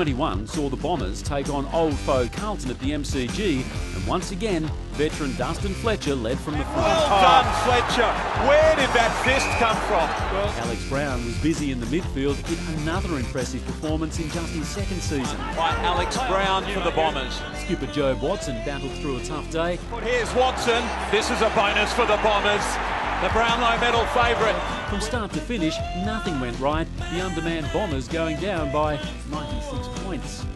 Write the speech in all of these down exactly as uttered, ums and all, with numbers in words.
twenty-one saw the Bombers take on old foe Carlton at the M C G, and once again, veteran Dustin Fletcher led from the front. Well done, Fletcher. Where did that fist come from? Well, Alex Brown was busy in the midfield in another impressive performance in just his second season. by Alex Brown for the Bombers. Skipper Joe Watson battled through a tough day. Here's Watson. This is a bonus for the Bombers. The Brownlow medal favourite. From start to finish, nothing went right. The undermanned Bombers going down by ninety-six points.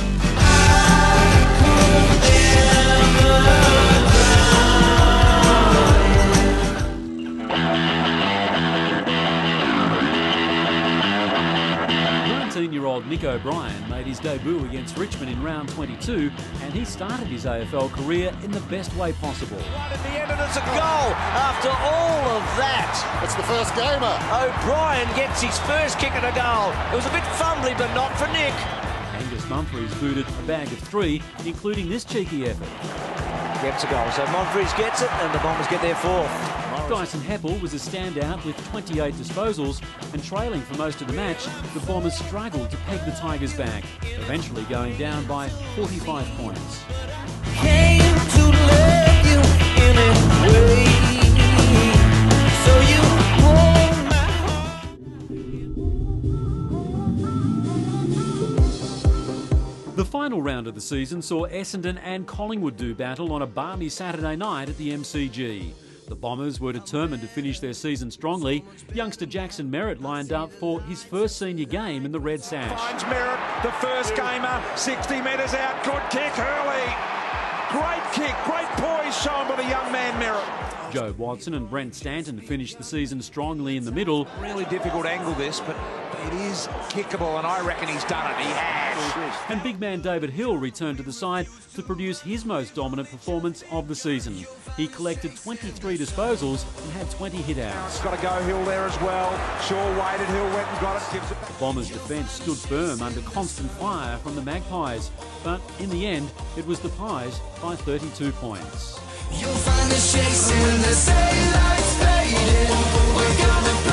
nineteen-year-old Nick O'Brien made his debut against Richmond in round twenty-two, and he started his A F L career in the best way possible. Right at the end, and it's a goal after all of that. It's the first gamer. O'Brien gets his first kick at a goal. It was a bit fumbly, but not for Nick. Angus Mumphreys booted a bag of three, including this cheeky effort. Gets a goal, so Mumphreys gets it, and the Bombers get their fourth. Dyson Heppel was a standout with twenty-eight disposals, and trailing for most of the match, the Bombers struggled to peg the Tigers back, eventually going down by forty-five points. Came to love you in a way, so you hold my heart. The final round of the season saw Essendon and Collingwood do battle on a balmy Saturday night at the M C G. The Bombers were determined to finish their season strongly. Youngster Jackson Merritt lined up for his first senior game in the Red Sash. Finds Merritt, the first gamer, sixty metres out. Good kick early. Great kick, great poise shown by the young man Merritt. Joe Watson and Brent Stanton finished the season strongly in the middle. Really difficult angle this, but it is kickable, and I reckon he's done it. He has. And big man David Hill returned to the side to produce his most dominant performance of the season. He collected twenty-three disposals and had twenty hit-outs. Got to go Hill there as well. Shaw waited, Hill went and got it. Gives it. The Bombers' defence stood firm under constant fire from the Magpies, but in the end, it was the Pies by thirty-two points. You'll find us chasing the same lights fading. We're gonna